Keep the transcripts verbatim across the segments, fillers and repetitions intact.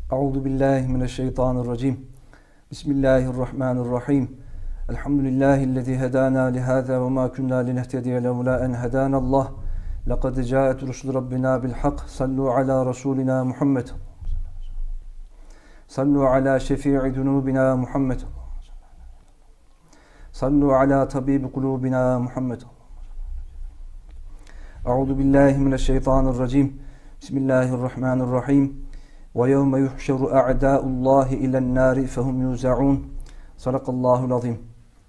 Euzu billahi mineşşeytanirracim. Bismillahirrahmanirrahim. Elhamdülillahi'llezî hedâna lihâzâ ve mâ kunnâ linehtediye levlâ en hedânallah. Laqad câet rusul rabbina bil hak. Sallu ala rasulina Muhammed. Sallu ala şefî'i zunûbina Muhammed. Sallu ala tabîbi kulûbina Muhammed. Euzu billahi mineşşeytanirracim. Bismillahirrahmanirrahim. Ve yevme yuhşeru a'dâullâhi ilen nâri fehum yuza'ûn. Sadakallâhul azîm.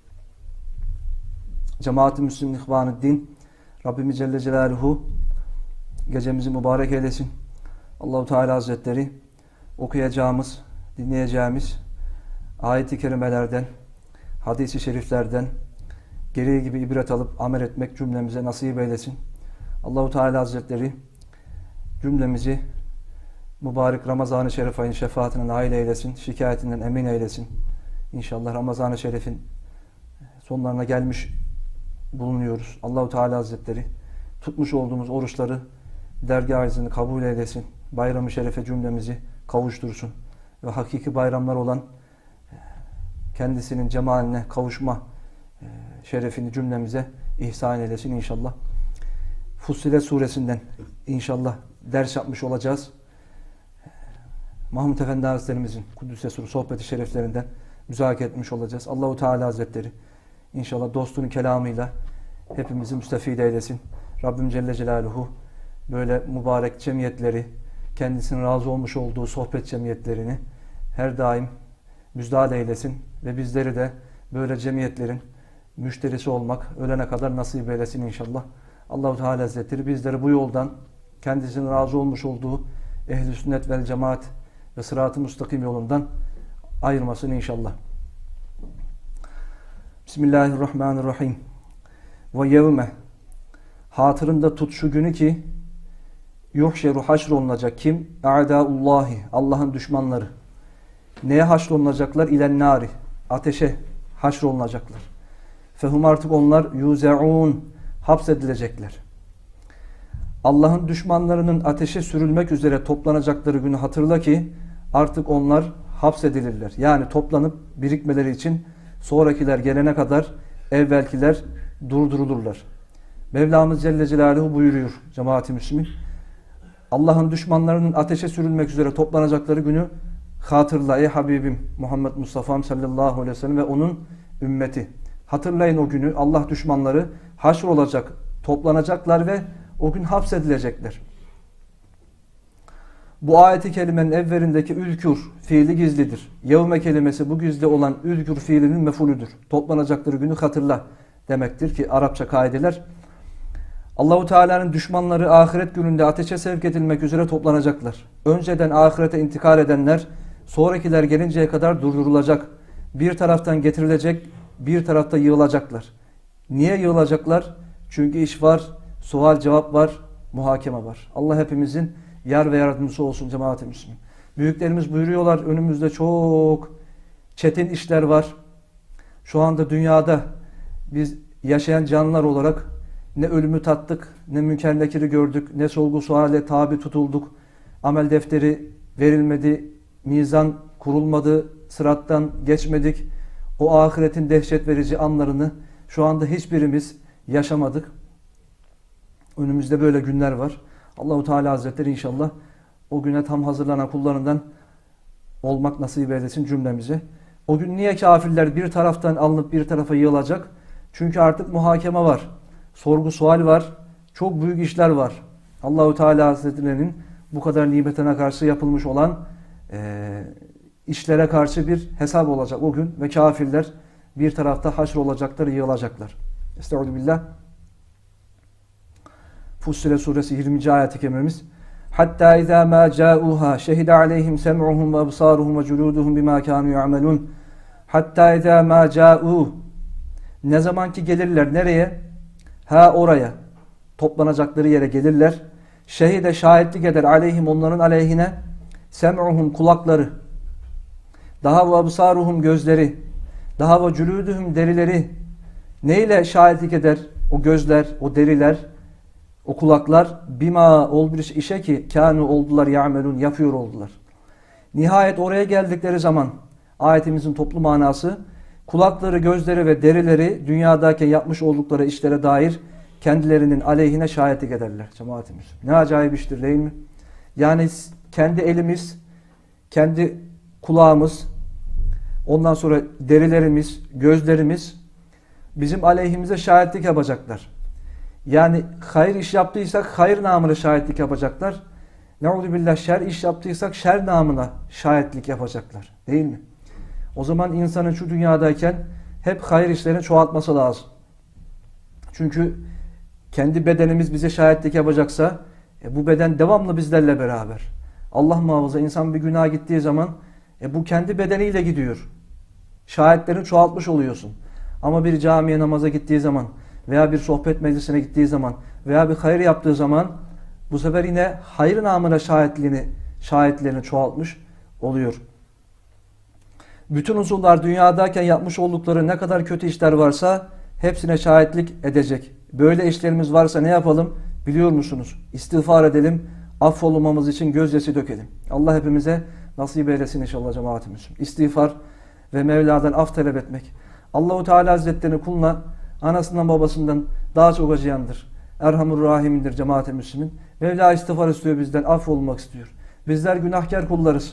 Cemaat-i Müslümin İhvanü'd-Din, Rabbimiz Celle Celaluhu gecemizi mübarek eylesin. Allahu Teala Hazretleri okuyacağımız, dinleyeceğimiz ayet-i kerimelerden, hadis-i şeriflerden gereği gibi ibret alıp amel etmek cümlemize nasip eylesin. Allahu Teala Hazretleri cümlemizi mübarek Ramazan-ı Şerif ayının şefaatine nail eylesin, şikayetinden emin eylesin. İnşallah Ramazan-ı Şerif'in sonlarına gelmiş bulunuyoruz. Allahu Teala Hazretleri tutmuş olduğumuz oruçları dergâh izini kabul eylesin. Bayram-ı Şerif'e cümlemizi kavuştursun ve hakiki bayramlar olan kendisinin cemaline kavuşma şerefini cümlemize ihsan eylesin inşallah. Fussilet suresinden inşallah ders yapmış olacağız. Mahmud Efendi Hazretlerimizin Kuddüs'e suru sohbeti şeriflerinden müzakere etmiş olacağız. Allahu Teala Hazretleri inşallah dostunun kelamıyla hepimizi müstefid eylesin. Rabbim Celle Celaluhu böyle mübarek cemiyetleri, kendisinin razı olmuş olduğu sohbet cemiyetlerini her daim müjdat eylesin ve bizleri de böyle cemiyetlerin müşterisi olmak ölene kadar nasip eylesin inşallah. Allahu Teala Hazretleri bizleri bu yoldan kendisinin razı olmuş olduğu ehl-i sünnet vel cemaat ve sırat-ı müstakim yolundan ayırmasın inşallah. Bismillahirrahmanirrahim. Ve yevme, hatırında tut şu günü ki yuhşeru haşrolunacak kim? A'dâullâhi, Allah'ın düşmanları. Neye haşrolunacaklar? İlen nâri, ateşe haşrolunacaklar. Fehum, artık onlar yuze'ûn, hapsedilecekler. Allah'ın düşmanlarının ateşe sürülmek üzere toplanacakları günü hatırla ki artık onlar hapsedilirler. Yani toplanıp birikmeleri için sonrakiler gelene kadar evvelkiler durdurulurlar. Mevlamız Celle Celaluhu buyuruyor cemaat-i Müslümin. Allah'ın düşmanlarının ateşe sürülmek üzere toplanacakları günü hatırla ey Habibim Muhammed Mustafa'm sallallahu aleyhi ve sellem ve onun ümmeti. Hatırlayın o günü. Allah düşmanları haşr olacak, toplanacaklar ve o gün hapsedilecekler. Bu ayeti kelimenin evvelindeki ülkür fiili gizlidir. Yevme kelimesi bu gizli olan ülkür fiilinin mefulüdür. Toplanacakları günü hatırla demektir ki Arapça kaideler. Allahu Teala'nın düşmanları ahiret gününde ateşe sevk edilmek üzere toplanacaklar. Önceden ahirete intikal edenler sonrakiler gelinceye kadar durdurulacak. Bir taraftan getirilecek, bir tarafta yığılacaklar. Niye yığılacaklar? Çünkü iş var, sual cevap var, muhakeme var. Allah hepimizin yar ve yardımcısı olsun cemaat-i Müslümin. Büyüklerimiz buyuruyorlar, önümüzde çok çetin işler var. Şu anda dünyada biz yaşayan canlılar olarak ne ölümü tattık, ne münker nekiri gördük, ne sorgu suale tabi tutulduk. Amel defteri verilmedi, mizan kurulmadı, sırattan geçmedik. O ahiretin dehşet verici anlarını şu anda hiçbirimiz yaşamadık. Önümüzde böyle günler var. Allahu Teala Hazretleri inşallah o güne tam hazırlanan kullarından olmak nasip eylesin cümlemize. O gün niye kafirler bir taraftan alınıp bir tarafa yığılacak? Çünkü artık muhakeme var. Sorgu sual var. Çok büyük işler var. Allahu Teala Hazretleri'nin bu kadar nimetine karşı yapılmış olan e, işlere karşı bir hesap olacak o gün ve kafirler bir tarafta haşr olacaklar, yığılacaklar. Estağfirullah. Fussilet suresi yirminci ayet-i kerimemiz. Hatta izâ mâ câûhâ şehide aleyhim sem'uhum ve absâruhum ve culûduhum bimâ kânû ya'melûn. Hatta izâ mâ câû, ne zaman ki gelirler nereye? Ha, oraya. Toplanacakları yere gelirler. Şehide, şahitlik eder aleyhim, onların aleyhine, sem'uhum, kulakları, daha ve absâruhum, gözleri, daha ve culûduhum, derileri. Neyle şahitlik eder? O gözler, o deriler, o kulaklar bima ol bir işe ki kânû oldular ya'melûn, yapıyor oldular. Nihayet oraya geldikleri zaman ayetimizin toplu manası kulakları, gözleri ve derileri dünyadayken yapmış oldukları işlere dair kendilerinin aleyhine şahitlik ederler cemaatimiz. Ne acayip iştir değil mi? Yani kendi elimiz, kendi kulağımız, ondan sonra derilerimiz, gözlerimiz bizim aleyhimize şahitlik yapacaklar. Yani hayır iş yaptıysak hayır namına şahitlik yapacaklar. Ne'uzubillah şer iş yaptıysak şer namına şahitlik yapacaklar. Değil mi? O zaman insanın şu dünyadayken hep hayır işlerini çoğaltması lazım. Çünkü kendi bedenimiz bize şahitlik yapacaksa e, bu beden devamlı bizlerle beraber. Allah muhafaza insan bir günaha gittiği zaman e, bu kendi bedeniyle gidiyor. Şahitlerini çoğaltmış oluyorsun. Ama bir camiye namaza gittiği zaman veya bir sohbet meclisine gittiği zaman veya bir hayır yaptığı zaman bu sefer yine hayır namına şahitliğini, şahitlerini çoğaltmış oluyor. Bütün uzuvlar dünyadayken yapmış oldukları ne kadar kötü işler varsa hepsine şahitlik edecek. Böyle işlerimiz varsa ne yapalım? Biliyor musunuz? İstiğfar edelim, affolmamız için gözyaşı dökelim. Allah hepimize nasip eylesin inşallah cemaatimiz. İstiğfar ve Mevla'dan af talep etmek. Allahu Teala Hazretleri kuluna anasından babasından daha çok acıyandır. Erhamur Rahim'indir cemaat-i Müslümin. Mevla istiğfar istiyor bizden, affolmak istiyor. Bizler günahkar kullarız.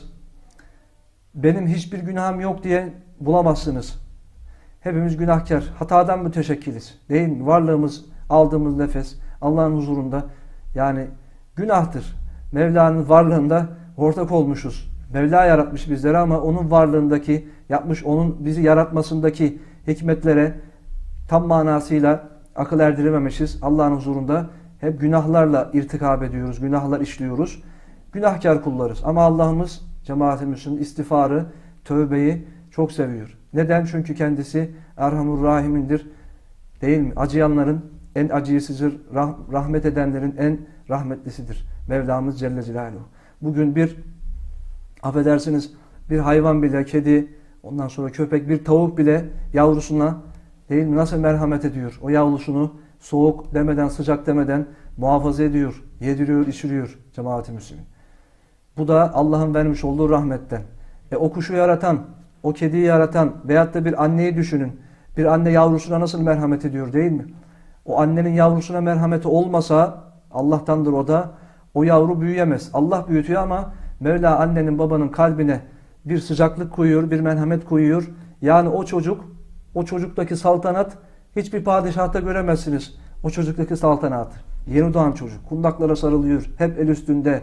Benim hiçbir günahım yok diye bulamazsınız. Hepimiz günahkar, hatadan müteşekkiliz. Değil mi? Varlığımız, aldığımız nefes Allah'ın huzurunda yani günahtır. Mevla'nın varlığında ortak olmuşuz. Mevla yaratmış bizleri ama onun varlığındaki, yapmış onun bizi yaratmasındaki hikmetlere tam manasıyla akıl erdirememişiz. Allah'ın huzurunda hep günahlarla irtikab ediyoruz, günahlar işliyoruz. Günahkar kullarız. Ama Allah'ımız cemaat-i Müslümin istiğfarı, tövbeyi çok seviyor. Neden? Çünkü kendisi Erhamur Rahim'indir. Değil mi? Acıyanların en acıyısıdır. Rah rahmet edenlerin en rahmetlisidir. Mevlamız Celle Celaluhu. Bugün bir affedersiniz bir hayvan bile, kedi, ondan sonra köpek, bir tavuk bile yavrusuna değil mi nasıl merhamet ediyor? O yavrusunu soğuk demeden, sıcak demeden muhafaza ediyor, yediriyor, içiriyor cemaat-i Müslümin. Bu da Allah'ın vermiş olduğu rahmetten. E o kuşu yaratan, o kediyi yaratan veyahut da bir anneyi düşünün. Bir anne yavrusuna nasıl merhamet ediyor değil mi? O annenin yavrusuna merhameti olmasa Allah'tandır o da. O yavru büyüyemez. Allah büyütüyor ama Mevla annenin babanın kalbine bir sıcaklık koyuyor, bir merhamet koyuyor. Yani o çocuk, o çocuktaki saltanat hiçbir padişahta göremezsiniz. O çocuktaki saltanat. Yeni doğan çocuk. Kundaklara sarılıyor. Hep el üstünde.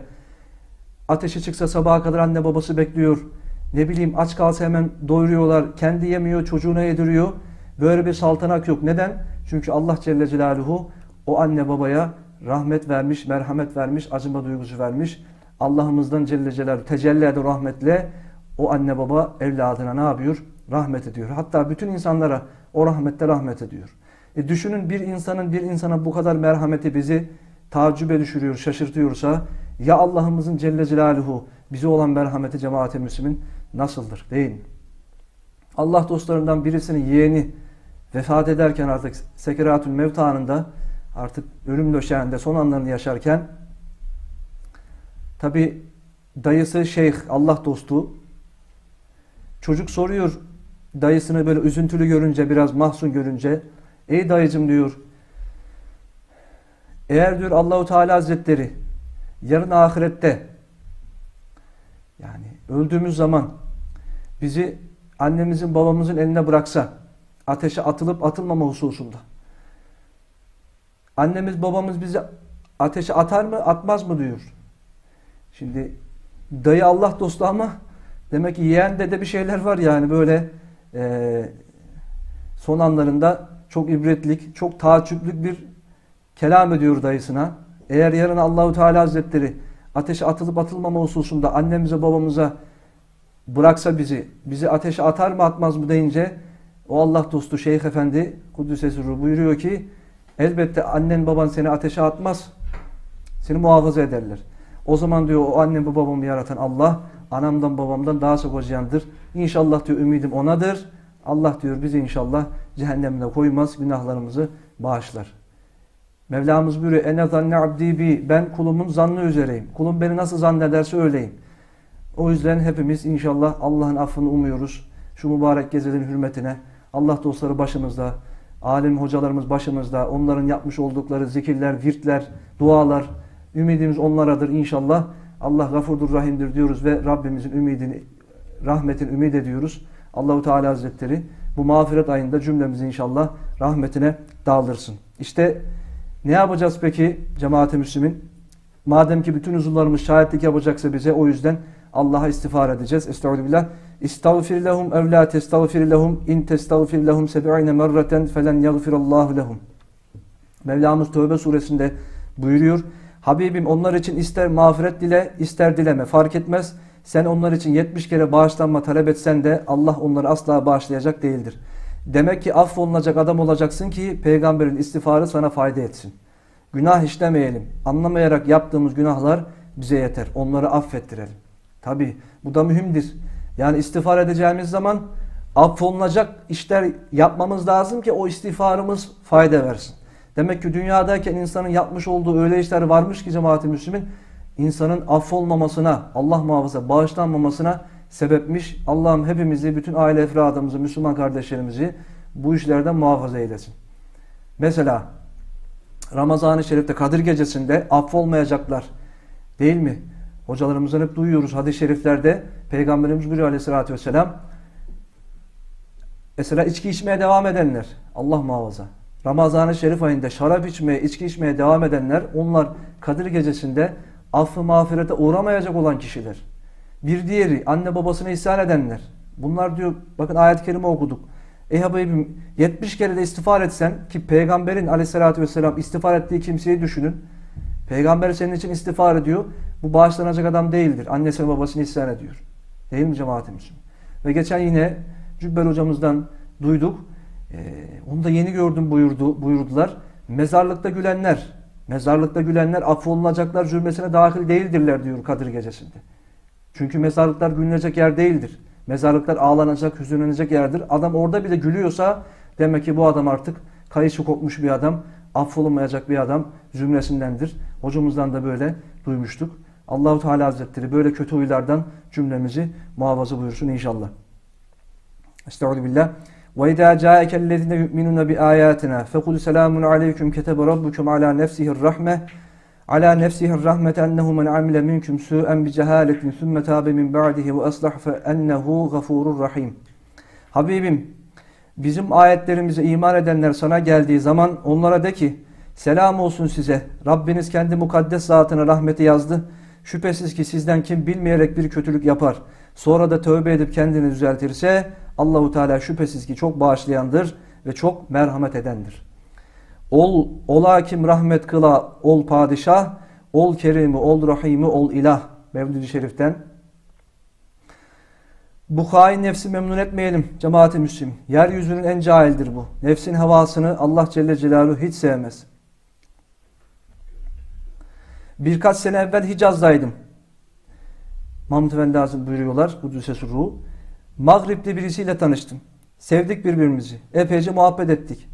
Ateşi çıksa sabaha kadar anne babası bekliyor. Ne bileyim aç kalsa hemen doyuruyorlar. Kendi yemiyor, çocuğuna yediriyor. Böyle bir saltanat yok. Neden? Çünkü Allah Celle Celaluhu o anne babaya rahmet vermiş, merhamet vermiş, acıma duygusu vermiş. Allah'ımızdan Celle Celaluhu tecelli eder rahmetle o anne baba evladına ne yapıyor? Rahmet ediyor. Hatta bütün insanlara o rahmette rahmet ediyor. E düşünün bir insanın bir insana bu kadar merhameti bizi taaccübe düşürüyor, şaşırtıyorsa ya Allah'ımızın Celle Celaluhu bize olan merhameti cemaat-i Müslümin nasıldır değil mi? Allah dostlarından birisinin yeğeni vefat ederken artık sekeratül mevt anında artık ölüm döşeğinde son anlarını yaşarken tabi dayısı şeyh Allah dostu çocuk soruyor dayısını böyle üzüntülü görünce biraz mahzun görünce ey dayıcım diyor eğer diyor Allahu Teala Hazretleri yarın ahirette yani öldüğümüz zaman bizi annemizin babamızın eline bıraksa ateşe atılıp atılmama hususunda annemiz babamız bizi ateşe atar mı atmaz mı diyor. Şimdi dayı Allah dostu ama demek ki yeğende de bir şeyler var yani böyle e, son anlarında çok ibretlik, çok taaccüplük bir kelam ediyor dayısına. Eğer yarın Allahu Teala Hazretleri ateşe atılıp atılmama hususunda annemize babamıza bıraksa bizi, bizi ateşe atar mı atmaz mı deyince o Allah dostu Şeyh Efendi Kuddüs'e sürru buyuruyor ki elbette annen baban seni ateşe atmaz. Seni muhafaza ederler. O zaman diyor o annem babamı yaratan Allah anamdan babamdan daha çok acıyandır. İnşallah diyor ümidim onadır. Allah diyor bizi inşallah cehennemine koymaz, günahlarımızı bağışlar. Mevlamız buyuruyor ene zanne abdi bi ben kulumun zannı üzereyim. Kulum beni nasıl zannederse öyleyim. O yüzden hepimiz inşallah Allah'ın affını umuyoruz. Şu mübarek gecelerin hürmetine. Allah dostları başımızda, alim hocalarımız başımızda, onların yapmış oldukları zikirler, virtler, dualar, ümidimiz onlaradır inşallah. Allah gafurdur, rahimdir diyoruz ve Rabbimizin ümidini, rahmetini ümit ediyoruz. Allahu Teala Hazretleri bu mağfiret ayında cümlemizi inşallah rahmetine daldırsın. İşte ne yapacağız peki cemaat-i Müslümin? Madem ki bütün uzuvlarımız şahitlik yapacaksa bize, o yüzden Allah'a istiğfar edeceğiz. Estağfirullah. İstağfir lehum ev la testağfir lehum in testağfir lehum seb'ine merreten felen yagfirallahu lehum. Mevlamız Tövbe suresinde buyuruyor. Habibim onlar için ister mağfiret dile, ister dileme fark etmez. Sen onlar için yetmiş kere bağışlanma talep etsen de Allah onları asla bağışlayacak değildir. Demek ki affolunacak adam olacaksın ki peygamberin istiğfarı sana fayda etsin. Günah işlemeyelim. Anlamayarak yaptığımız günahlar bize yeter. Onları affettirelim. Tabi bu da mühimdir. Yani istiğfar edeceğimiz zaman affolunacak işler yapmamız lazım ki o istiğfarımız fayda versin. Demek ki dünyadayken insanın yapmış olduğu öyle işler varmış ki cemaat-i Müslümin, insanın affolmamasına, Allah muhafaza bağışlanmamasına sebepmiş. Allah'ım hepimizi, bütün aile efradımızı, Müslüman kardeşlerimizi bu işlerden muhafaza eylesin. Mesela Ramazan-ı Şerif'te Kadir Gecesi'nde affolmayacaklar değil mi? Hocalarımızdan hep duyuyoruz hadis-i şeriflerde. Peygamberimiz buyuruyor aleyhissalatü vesselam. Mesela içki içmeye devam edenler, Allah muhafaza. Ramazan-ı Şerif ayında şarap içmeye, içki içmeye devam edenler, onlar Kadir Gecesi'nde affı mağfirete uğramayacak olan kişiler. Bir diğeri anne babasına isyan edenler. Bunlar diyor, bakın ayet-i kerime okuduk. Ey Habibim yetmiş kere de istiğfar etsen, ki peygamberin aleyhissalatü vesselam istiğfar ettiği kimseyi düşünün. Peygamber senin için istiğfar ediyor. Bu bağışlanacak adam değildir. Annesi ve babasını isyan ediyor. Değil mi cemaat-i Müslümin? Ve geçen yine Cübbel hocamızdan duyduk. Ee, onu da yeni gördüm buyurdu, buyurdular. Mezarlıkta gülenler, mezarlıkta gülenler affolunacaklar cümlesine dahil değildirler diyor Kadir Gecesi'nde. Çünkü mezarlıklar gülünecek yer değildir. Mezarlıklar ağlanacak, hüzünlenecek yerdir. Adam orada bile gülüyorsa demek ki bu adam artık kayışı kopmuş bir adam, affolunmayacak bir adam cümlesindendir. Hocamızdan da böyle duymuştuk. Allahu Teala Hazretleri böyle kötü huylardan cümlemizi muhafaza buyursun inşallah. Estağfirullah. Ve izâ câekellezîne yu'minûne bi âyâtinâ fekul selâmun aleyküm ketebe rabbukum alâ nefsihir rahme alâ nefsihir rahmete ennehu men amile minkum sû'en bi cehâletin sümme tâbe min ba'dihi ve aslah fe ennehu gafûrur rahîm. Habibim, bizim ayetlerimize iman edenler sana geldiği zaman onlara de ki, selam olsun size. Rabbiniz kendi mukaddes zatına rahmeti yazdı. Şüphesiz ki sizden kim bilmeyerek bir kötülük yapar, sonra da tövbe edip kendini düzeltirse, Allahu Teala şüphesiz ki çok bağışlayandır ve çok merhamet edendir. Ol, ola kim rahmet kıla, ol padişah, ol kerimi, ol rahimi, ol ilah. Mevlid-i Şerif'ten. Bu hain nefsi memnun etmeyelim cemaat-i Müslümin. Yeryüzünün en cahildir bu. Nefsin havasını Allah Celle Celaluhu hiç sevmez. Birkaç sene evvel Hicaz'daydım. Mahmud Efendi Hazretleri buyuruyorlar, Kudüs'e Surruhu. Mağrip'te birisiyle tanıştım. Sevdik birbirimizi. Epeyce muhabbet ettik.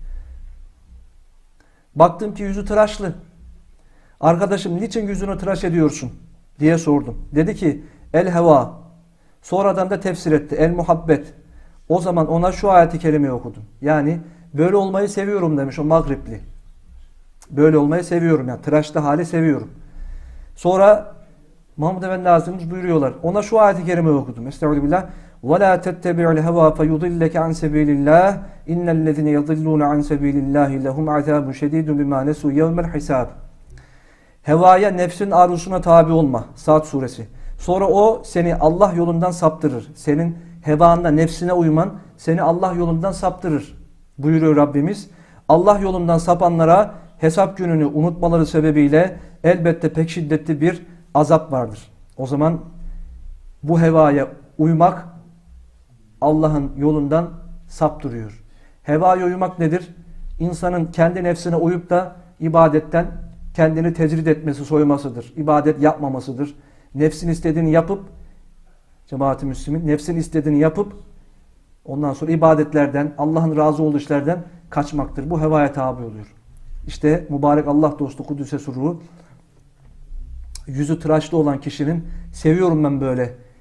Baktım ki yüzü tıraşlı. Arkadaşım niçin yüzünü tıraş ediyorsun diye sordum. Dedi ki el heva. Sonradan da tefsir etti. El muhabbet. O zaman ona şu ayeti kerimeyi okudum. Yani böyle olmayı seviyorum demiş o Mağripli. Böyle olmayı seviyorum yani. Tıraşlı hali seviyorum. Sonra Mahmud Efendi Hazretimiz buyuruyorlar. Ona şu ayeti kerimeyi okudum. Estağfirullah. وَلَا تَتَّبِعُ الْهَوَى فَيُضِلَّكَ عَنْ سَبِيلِ اللّٰهِ اِنَّ الَّذِينَ يَضِلُّونَ عَنْ سَبِيلِ اللّٰهِ لَهُمْ عَذَابٌ شَد۪يدٌ بِمَا نَسُوا يَوْمَ الْحِسَابِ. Hevaya, nefsin arzusuna tabi olma. Saat suresi. Sonra o seni Allah yolundan saptırır. Senin hevanla, nefsine uyman seni Allah yolundan saptırır. Buyuruyor Rabbimiz. Allah yolundan sapanlara hesap gününü unutmaları sebebiyle elbette pek şiddetli bir azap vardır. O zaman bu hevaya uymak Allah'ın yolundan saptırıyor. Hevaya uymak nedir? İnsanın kendi nefsine uyup da ibadetten kendini tecrid etmesi, soymasıdır. İbadet yapmamasıdır. Nefsin istediğini yapıp, cemaat-i Müslümin, nefsin istediğini yapıp ondan sonra ibadetlerden, Allah'ın razı olduğu işlerden kaçmaktır. Bu hevaya tabi oluyor. İşte mübarek Allah dostu Kudüs'e Surruhu, yüzü tıraşlı olan kişinin seviyorum ben böyle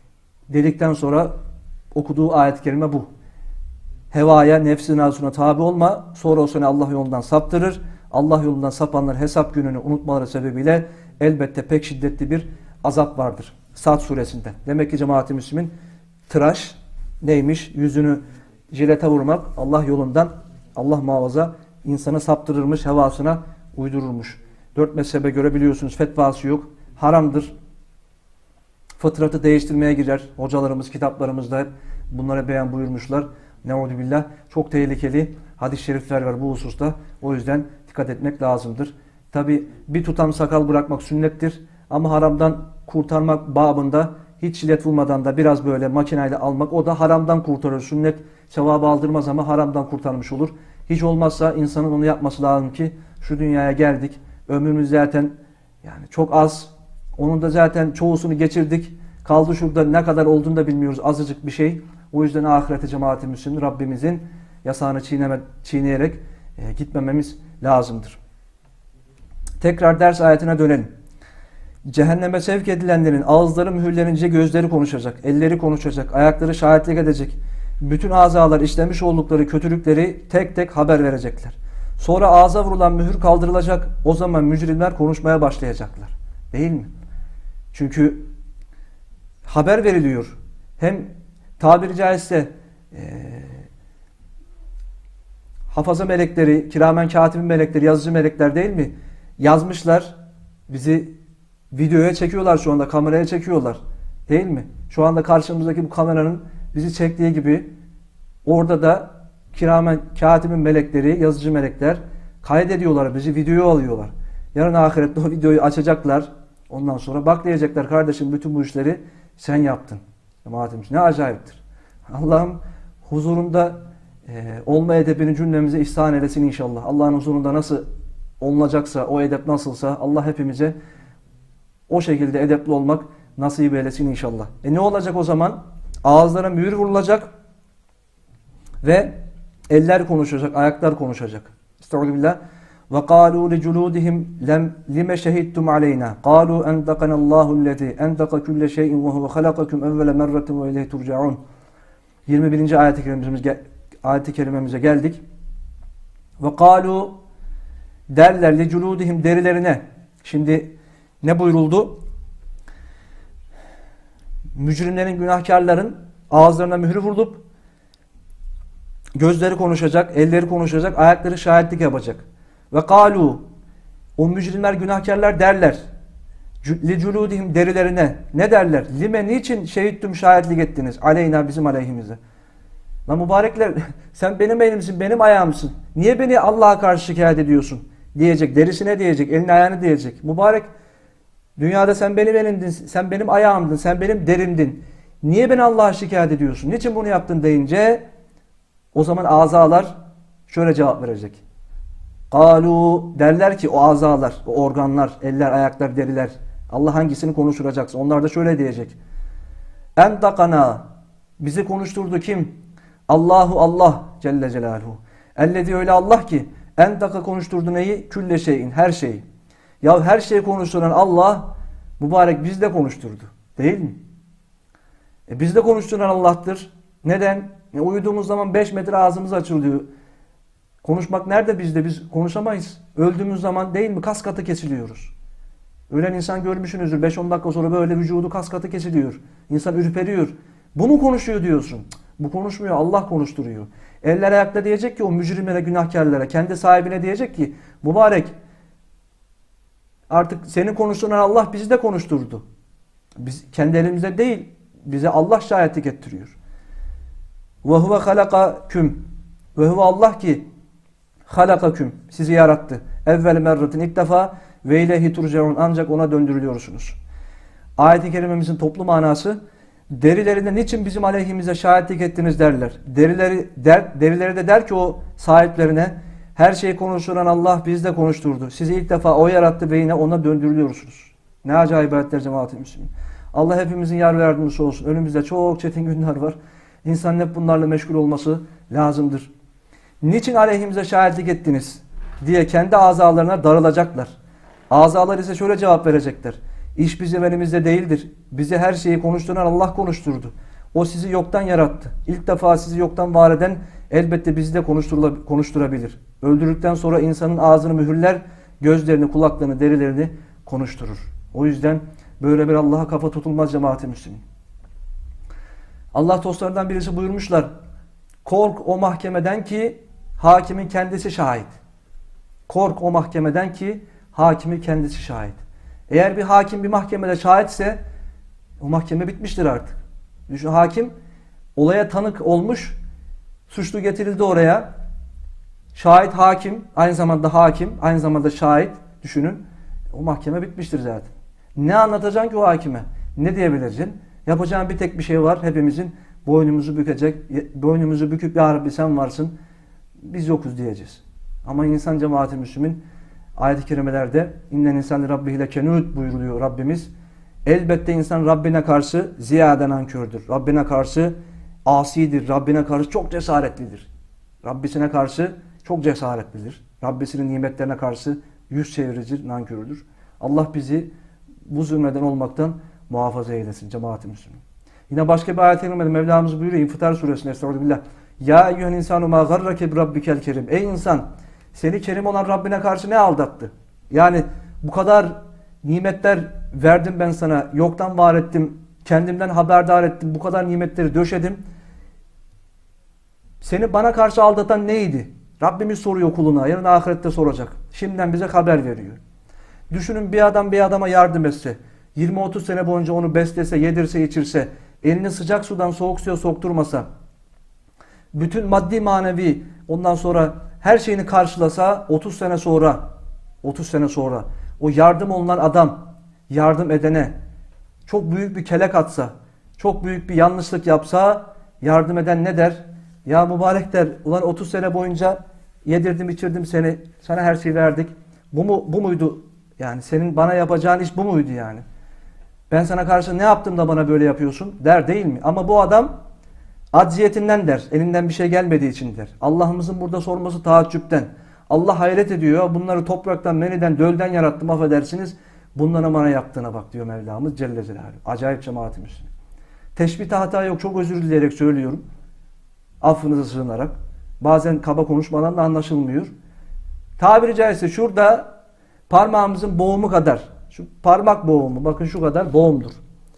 dedikten sonra okuduğu ayet-i kerime bu. Hevaya, nefsin arzusuna tabi olma. Sonra o seni Allah yolundan saptırır. Allah yolundan sapanlar hesap gününü unutmaları sebebiyle elbette pek şiddetli bir azap vardır. Sad suresinde. Demek ki cemaat-i müslimin tıraş neymiş? Yüzünü jilete vurmak Allah yolundan, Allah muhafaza, insanı saptırırmış, hevasına uydururmuş. Dört mezhebe göre biliyorsunuz fetvası yok. Haramdır. Fıtratı değiştirmeye girer. Hocalarımız kitaplarımızda hep bunlara beyan buyurmuşlar. Neudübillah. Çok tehlikeli hadis-i şerifler var bu hususta. O yüzden dikkat etmek lazımdır. Tabi bir tutam sakal bırakmak sünnettir. Ama haramdan kurtarmak babında hiç jilet vurmadan da biraz böyle makineyle almak, o da haramdan kurtarır. Sünnet sevabı aldırmaz ama haramdan kurtarmış olur. Hiç olmazsa insanın onu yapması lazım ki şu dünyaya geldik. Ömrümüz zaten yani çok az. Onun da zaten çoğusunu geçirdik. Kaldı şurada ne kadar olduğunu da bilmiyoruz. Azıcık bir şey. O yüzden ahirete cemaat-i müslim Rabbimizin yasağını çiğneme, çiğneyerek e, gitmememiz lazımdır. Tekrar ders ayetine dönelim. Cehenneme sevk edilenlerin ağızları mühürlenince gözleri konuşacak, elleri konuşacak, ayakları şahitlik edecek. Bütün azalar işlemiş oldukları kötülükleri tek tek haber verecekler. Sonra ağza vurulan mühür kaldırılacak. O zaman mücrimler konuşmaya başlayacaklar. Değil mi? Çünkü haber veriliyor. Hem tabiri caizse e, hafaza melekleri, kiramen katibin melekleri, yazıcı melekler değil mi? Yazmışlar. Bizi videoya çekiyorlar şu anda. Kameraya çekiyorlar. Değil mi? Şu anda karşımızdaki bu kameranın bizi çektiği gibi orada da kiramen katibin melekleri, yazıcı melekler kaydediyorlar. Bizi videoya alıyorlar. Yarın ahirette o videoyu açacaklar. Ondan sonra bak diyecekler, kardeşim bütün bu işleri sen yaptın. Ne acayiptir. Allah'ım huzurunda e, olma edebini cümlemize ihsan eylesin inşallah. Allah'ın huzurunda nasıl olunacaksa, o edep nasılsa Allah hepimize o şekilde edepli olmak nasip eylesin inşallah. E ne olacak o zaman? Ağızlara mühür vurulacak ve eller konuşacak, ayaklar konuşacak. Estağfirullah. Ve kâlû li culûdihim lime şehittum aleyna. Kâlû entakanallahu'l lezî entaka kulle şeyin ve huve halakakum evvele merratin ve ileyhi turcaun. yirmi birinci ayet-i kerimemize, ayet-i kerimemize geldik. Ve kâlû derler li culûdihim derilerine. Şimdi ne buyuruldu? Mücrimlerin, günahkarların ağızlarına mühür vurulup gözleri konuşacak, elleri konuşacak, ayakları şahitlik yapacak. Ve kalu, o mücrimler, günahkarlar derler. Li culudihim derilerine. Ne derler? Lime niçin şehittüm şahitlik ettiniz? Aleyna bizim aleyhimize. Lan mübarekler sen benim elimsin, benim ayağımsın. Niye beni Allah'a karşı şikayet ediyorsun? Diyecek. Derisine diyecek, elini ayağını diyecek. Mübarek dünyada sen benim elimdin, sen benim ayağımdın, sen benim derimdin. Niye beni Allah'a şikayet ediyorsun? Niçin bunu yaptın deyince o zaman azalar şöyle cevap verecek. Kalu derler ki o azalar, o organlar, eller, ayaklar, deriler. Allah hangisini konuşturacaksa onlar da şöyle diyecek. Entakana bizi konuşturdu kim? Allahu Allah Celle Celaluhu. Ellezi öyle Allah ki entaka konuşturdu neyi? Külle şeyin, her şeyi. Ya her şeyi konuşturan Allah mübarek bizle konuşturdu. Değil mi? E bizle konuşturan Allah'tır. Neden? E uyuduğumuz zaman beş metre ağzımız açılıyor. Konuşmak nerede bizde? Biz konuşamayız. Öldüğümüz zaman değil mi? Kas katı kesiliyoruz. Ölen insan görmüşsünüzdür. beş on dakika sonra böyle vücudu kas katı kesiliyor. İnsan ürperiyor. Bu mu konuşuyor diyorsun? Bu konuşmuyor. Allah konuşturuyor. Eller ayakta diyecek ki o mücrimlere, günahkarlara, kendi sahibine diyecek ki mübarek artık senin konuşturan Allah bizi de konuşturdu. Biz kendi elimizde değil. Bize Allah şahitlik ettiriyor. Ve huve halakaküm. Ve huve Allah ki halakaküm. Sizi yarattı. Evvel merratin ilk defa ve ileyhi turcaun. Ancak ona döndürülüyorsunuz. Ayet-i kerimemizin toplu manası derilerinde niçin bizim aleyhimize şahitlik ettiniz derler. Derileri, der, derileri de der ki o sahiplerine her şeyi konuşturan Allah bizi de konuşturdu. Sizi ilk defa o yarattı ve yine ona döndürülüyorsunuz. Ne acayip ayetler cemaat-i müslümin. Allah hepimizin yar ve yardımcısı olsun. Önümüzde çok çetin günler var. İnsanın hep bunlarla meşgul olması lazımdır. Niçin aleyhimize şahitlik ettiniz diye kendi azalarına darılacaklar. Azalar ise şöyle cevap verecekler. İş bizim elimizde değildir. Bize her şeyi konuşturan Allah konuşturdu. O sizi yoktan yarattı. İlk defa sizi yoktan var eden elbette bizi de konuşturabilir. Öldürdükten sonra insanın ağzını mühürler, gözlerini, kulaklarını, derilerini konuşturur. O yüzden böyle bir Allah'a kafa tutulmaz cemaat-i Müslümin. Allah dostlarından birisi buyurmuşlar. Kork o mahkemeden ki hakimin kendisi şahit. Kork o mahkemeden ki hakimin kendisi şahit. Eğer bir hakim bir mahkemede şahitse o mahkeme bitmiştir artık. Düşün, hakim olaya tanık olmuş, suçlu getirildi oraya. Şahit hakim, aynı zamanda hakim, aynı zamanda şahit. Düşünün, o mahkeme bitmiştir zaten. Ne anlatacaksın ki o hakime? Ne diyebileceksin? Yapacağın bir tek bir şey var. Hepimizin boynumuzu bükecek, boynumuzu büküp ya Rabbi sen varsın, biz yokuz diyeceğiz. Ama insan cemaat-i Müslümin ayet-i kerimelerde innen insan Rabbihi lekenûd buyuruluyor Rabbimiz. Elbette insan Rabbine karşı ziyaden nankördür. Rabbine karşı asidir. Rabbine karşı çok cesaretlidir. Rabbisine karşı çok cesaretlidir. Rabbisinin nimetlerine karşı yüz çeviricidir, nankördür. Allah bizi bu zulmeden olmaktan muhafaza eylesin cemaat-i Müslümin. Yine başka bir ayet-i kerimede Mevlamız buyuruyor İnfitar suresinde Estağfirullah. Ya eyyühen insanu ma garrake bi rabbikel kerim. Ey insan, seni kerim olan Rabbine karşı ne aldattı? Yani bu kadar nimetler verdim ben sana, yoktan var ettim, kendimden haberdar ettim, bu kadar nimetleri döşedim. Seni bana karşı aldatan neydi? Rabbimiz soruyor kuluna, yarın ahirette soracak. Şimdiden bize haber veriyor. Düşünün bir adam bir adama yardım etse, yirmi otuz sene boyunca onu beslese, yedirse, içirse, elini sıcak sudan soğuk suya sokturmasa, bütün maddi manevi ondan sonra her şeyini karşılasa otuz sene sonra otuz sene sonra o yardım olunan adam yardım edene çok büyük bir kelek atsa, çok büyük bir yanlışlık yapsa yardım eden ne der? Ya mübarek der, ulan otuz sene boyunca yedirdim, içirdim seni, sana her şeyi verdik. Bu mu bu muydu? Yani senin bana yapacağın iş bu muydu yani? Ben sana karşı ne yaptım da bana böyle yapıyorsun der değil mi? Ama bu adam acziyetinden der. Elinden bir şey gelmediği için der. Allah'ımızın burada sorması taaccüpten. Allah hayret ediyor. Bunları topraktan, meniden, dölden yarattım affedersiniz. Bunlara bana yaptığına bak diyor Mevlamız Celle Celaluhu. Acayip cemaat-i Müslümin. Teşbihte hata yok. Çok özür dileyerek söylüyorum. Affınıza sığınarak. Bazen kaba konuşmadan da anlaşılmıyor. Tabiri caizse şurada parmağımızın boğumu kadar. Şu parmak boğumu. Bakın şu kadar boğumdur.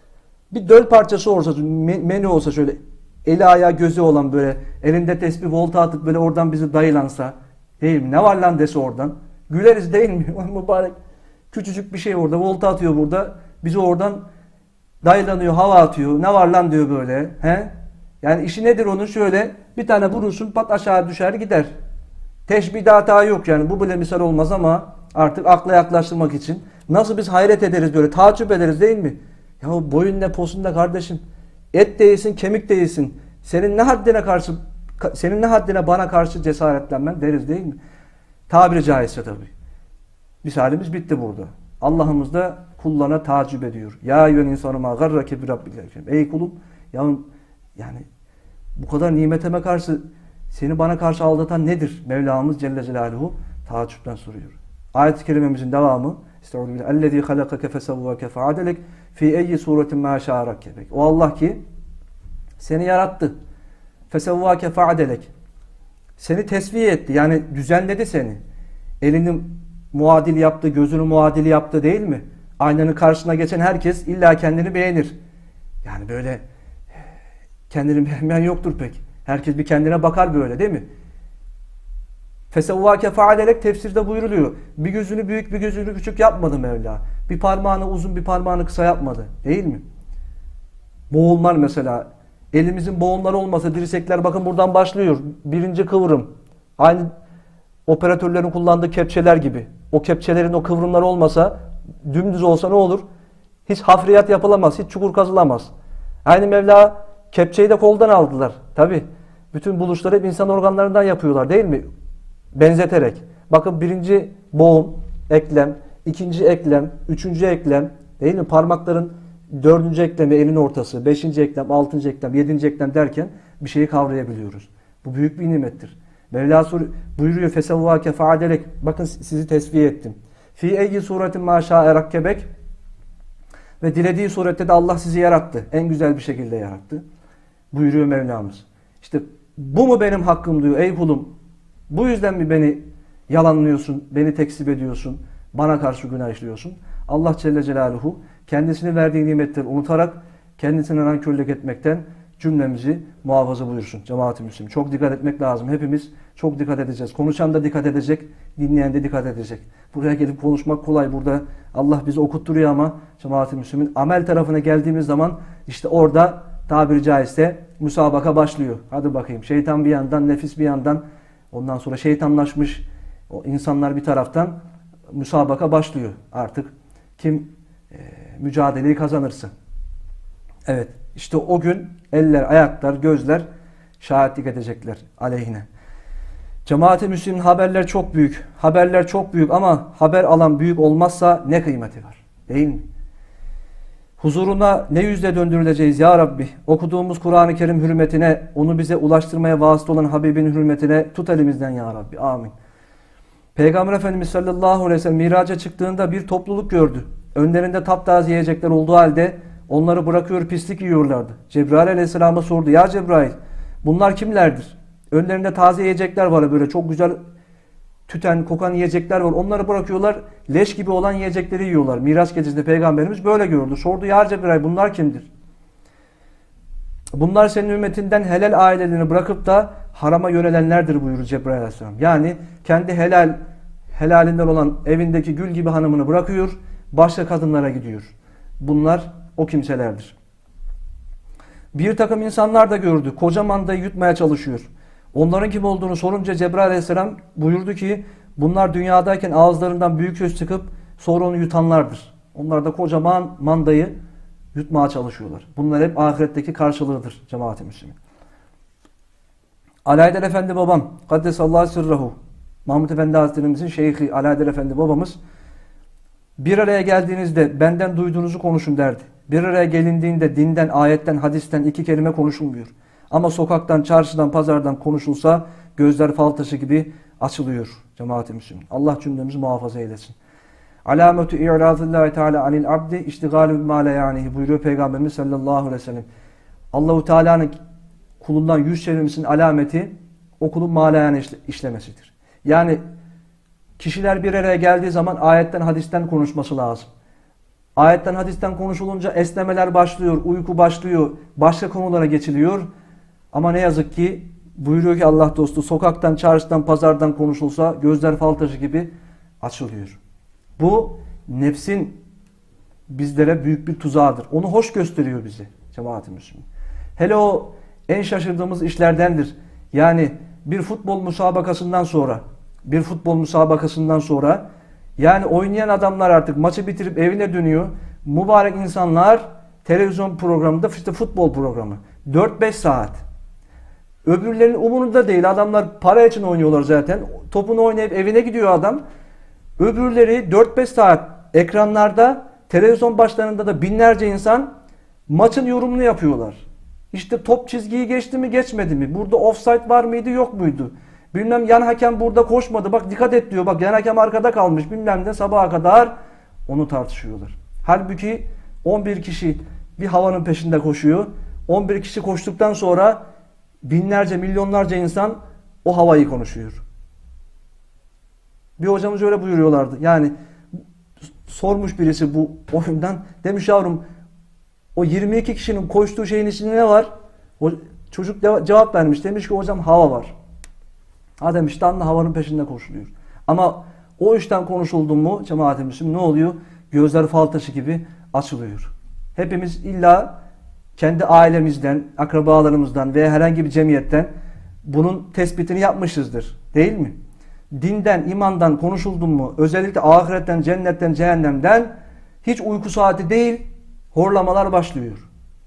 Bir döl parçası olsa, menü olsa şöyle eli ayağı gözü olan böyle elinde tesbih volta atıp böyle oradan bizi dayılansa değil mi? Ne var lan dese oradan. Güleriz değil mi? Mübarek küçücük bir şey orada volta atıyor burada. Bizi oradan dayılanıyor, hava atıyor. Ne var lan diyor böyle. He? Yani işi nedir onun? Şöyle bir tane vurursun pat aşağı düşer gider. Teşbihde hata yok yani. Bu bile misal olmaz ama artık akla yaklaştırmak için. Nasıl biz hayret ederiz böyle taaccüp ederiz değil mi? Ya boyun ne posun ne kardeşim. Et değilsin, kemik değilsin. Senin ne haddine karşı, senin ne haddine bana karşı cesaretlenmen deriz değil mi? Tabiri caizse tabii. Misalimiz bitti burada. Allah'ımız da kullarına tacip ediyor. Ya eyyühen insanu ma garrake bi rabbil kerim. Ey kulum, ya yani bu kadar nimetime karşı seni bana karşı aldatan nedir? Mevlamız Celle Celaluhu tacipten soruyor. Ayet-i kerimemizin devamı Estağfirullah. Ellezî halakake fesevvâke fe'adelek fî eyyi suretin mâ şâ'a rakkebek. O Allah ki seni yarattı. Fesevvâke fe'adelek. Seni tesviye etti. Yani düzenledi seni. Elini muadil yaptı, gözünü muadil yaptı değil mi? Aynanın karşısına geçen herkes illa kendini beğenir. Yani böyle kendini beğenmeyen yoktur pek. Herkes bir kendine bakar böyle değil mi? Fesevvâke fe'adelek tefsirde buyuruluyor. Bir gözünü büyük bir gözünü küçük yapmadı Mevla. Bir parmağını uzun bir parmağını kısa yapmadı. Değil mi? Boğullar mesela. Elimizin boğumları olmasa dirsekler bakın buradan başlıyor. Birinci kıvrım. Aynı operatörlerin kullandığı kepçeler gibi. O kepçelerin o kıvrımları olmasa dümdüz olsa ne olur? Hiç hafriyat yapılamaz. Hiç çukur kazılamaz. Aynı Mevla kepçeyi de koldan aldılar. Tabi. Bütün buluşları hep insan organlarından yapıyorlar değil mi? Benzeterek. Bakın birinci boğum, eklem, ikinci eklem, üçüncü eklem değil mi? Parmakların dördüncü eklemi elin ortası, beşinci eklem, altıncı eklem, yedinci eklem derken bir şeyi kavrayabiliyoruz. Bu büyük bir nimettir. Mevla buyuruyor fesevvâke fe'adelek. Bakın sizi tesbih ettim. Fî eyyi suretin mâ şâ'e rakkebek. Ve dilediği surette de Allah sizi yarattı. En güzel bir şekilde yarattı. Buyuruyor Mevlamız. İşte bu mu benim hakkım diyor ey kulum. Bu yüzden mi beni yalanlıyorsun, beni tekzip ediyorsun, bana karşı günah işliyorsun? Allah Celle Celaluhu kendisine verdiği nimetleri unutarak kendisine nankörlük etmekten cümlemizi muhafaza buyursun. Cemaat-i Müslümin. Çok dikkat etmek lazım. Hepimiz çok dikkat edeceğiz. Konuşan da dikkat edecek, dinleyen de dikkat edecek. Buraya gelip konuşmak kolay. Burada Allah bizi okutturuyor ama Cemaat-i Müslümin amel tarafına geldiğimiz zaman işte orada tabiri caizse müsabaka başlıyor. Hadi bakayım. Şeytan bir yandan, nefis bir yandan, ondan sonra şeytanlaşmış o insanlar bir taraftan müsabaka başlıyor. Artık kim e, mücadeleyi kazanırsa. Evet. İşte o gün eller, ayaklar, gözler şahitlik edecekler aleyhine. Cemaat-i Müslümin haberler çok büyük. Haberler çok büyük ama haber alan büyük olmazsa ne kıymeti var? Değil mi? Huzuruna ne yüzle döndürüleceğiz ya Rabbi? Okuduğumuz Kur'an-ı Kerim hürmetine, onu bize ulaştırmaya vasıta olan Habibin hürmetine tut elimizden ya Rabbi. Amin. Peygamber Efendimiz sallallahu aleyhi ve sellem miraca çıktığında bir topluluk gördü. Önlerinde taptaze yiyecekler olduğu halde onları bırakıyor pislik yiyorlardı. Cebrail aleyhisselama sordu. Ya Cebrail bunlar kimlerdir? Önlerinde taze yiyecekler var böyle çok güzel tüten, kokan yiyecekler var. Onları bırakıyorlar. Leş gibi olan yiyecekleri yiyorlar. Miraç gecesinde Peygamberimiz böyle gördü. Sordu ya Cebrail bunlar kimdir? Bunlar senin ümmetinden helal ailelerini bırakıp da harama yönelenlerdir buyurur Cebrail aleyhisselam. Yani kendi helal helalinden olan evindeki gül gibi hanımını bırakıyor. Başka kadınlara gidiyor. Bunlar o kimselerdir. Bir takım insanlar da gördü. Koca mandayı yutmaya çalışıyor. Onların kim olduğunu sorunca Cebrail aleyhisselam buyurdu ki bunlar dünyadayken ağızlarından büyük söz çıkıp sonra onu yutanlardır. Onlar da kocaman mandayı yutmaya çalışıyorlar. Bunlar hep ahiretteki karşılığıdır cemaat-i Müslümin. Alaeddin Efendi babam Kaddesallahu sirrahu Mahmud Efendi Hazretlerimizin şeyhi Alaeddin Efendi babamız bir araya geldiğinizde benden duyduğunuzu konuşun derdi. Bir araya gelindiğinde dinden, ayetten, hadisten iki kelime konuşulmuyor. Ama sokaktan, çarşıdan, pazardan konuşulsa gözler fal taşı gibi açılıyor cemaat-i Müslümin. Allah cümlemizi muhafaza eylesin. Alametu i'razillahi teala anil abdi iştigalu bima la yanihi buyuruyor Peygamberimiz sallallahu aleyhi ve sellem. Allahu Teala'nın kulundan yüz çevirmesinin alameti o kulun malayan işlemesidir. Yani kişiler bir araya geldiği zaman ayetten, hadisten konuşması lazım. Ayetten, hadisten konuşulunca esnemeler başlıyor, uyku başlıyor, başka konulara geçiliyor. Ama ne yazık ki buyuruyor ki Allah dostu sokaktan, çarşıdan, pazardan konuşulsa gözler fal taşı gibi açılıyor. Bu nefsin bizlere büyük bir tuzağıdır. Onu hoş gösteriyor bize cemaat-i Müslümin. Hele o en şaşırdığımız işlerdendir. Yani bir futbol müsabakasından sonra bir futbol müsabakasından sonra yani oynayan adamlar artık maçı bitirip evine dönüyor. Mübarek insanlar televizyon programında işte futbol programı. dört beş saat. Öbürlerinin umurunda değil. Adamlar para için oynuyorlar zaten. Topunu oynayıp evine gidiyor adam. Öbürleri dört beş saat ekranlarda, televizyon başlarında da binlerce insan maçın yorumunu yapıyorlar. İşte top çizgiyi geçti mi geçmedi mi? Burada offside var mıydı yok muydu? Bilmem yan hakem burada koşmadı. Bak dikkat et diyor. Bak yan hakem arkada kalmış. Bilmem ne sabaha kadar onu tartışıyorlar. Halbuki on bir kişi bir havanın peşinde koşuyor. on bir kişi koştuktan sonra binlerce, milyonlarca insan o havayı konuşuyor. Bir hocamız öyle buyuruyorlardı. Yani sormuş birisi bu oyundan. Demiş yavrum o yirmi iki kişinin koştuğu şeyin içinde ne var? O çocuk cevap vermiş. Demiş ki hocam hava var. Ha demiş damla havanın peşinde koşuluyor. Ama o işten konuşuldu mu cemaat-i Müslümin ne oluyor? Gözler fal taşı gibi açılıyor. Hepimiz illa kendi ailemizden, akrabalarımızdan veya herhangi bir cemiyetten bunun tespitini yapmışızdır. Değil mi? Dinden, imandan konuşuldu mu, özellikle ahiretten, cennetten, cehennemden hiç uyku saati değil, horlamalar başlıyor.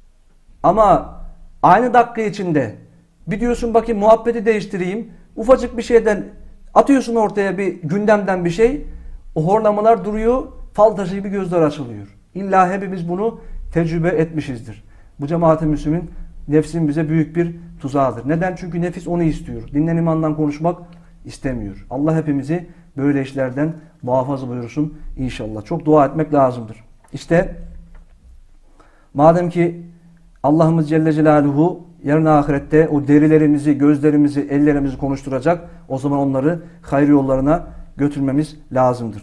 Ama aynı dakika içinde bir diyorsun bakayım muhabbeti değiştireyim, ufacık bir şeyden atıyorsun ortaya bir gündemden bir şey, o horlamalar duruyor, fal taşı gibi gözler açılıyor. İlla hepimiz bunu tecrübe etmişizdir. Bu cemaat-i Müslümin nefsin bize büyük bir tuzağıdır. Neden? Çünkü nefis onu istiyor. Dinden imandan konuşmak istemiyor. Allah hepimizi böyle işlerden muhafaza buyursun inşallah. Çok dua etmek lazımdır. İşte Madem ki Allah'ımız Celle Celaluhu yarın ahirette o derilerimizi, gözlerimizi, ellerimizi konuşturacak, o zaman onları hayır yollarına götürmemiz lazımdır.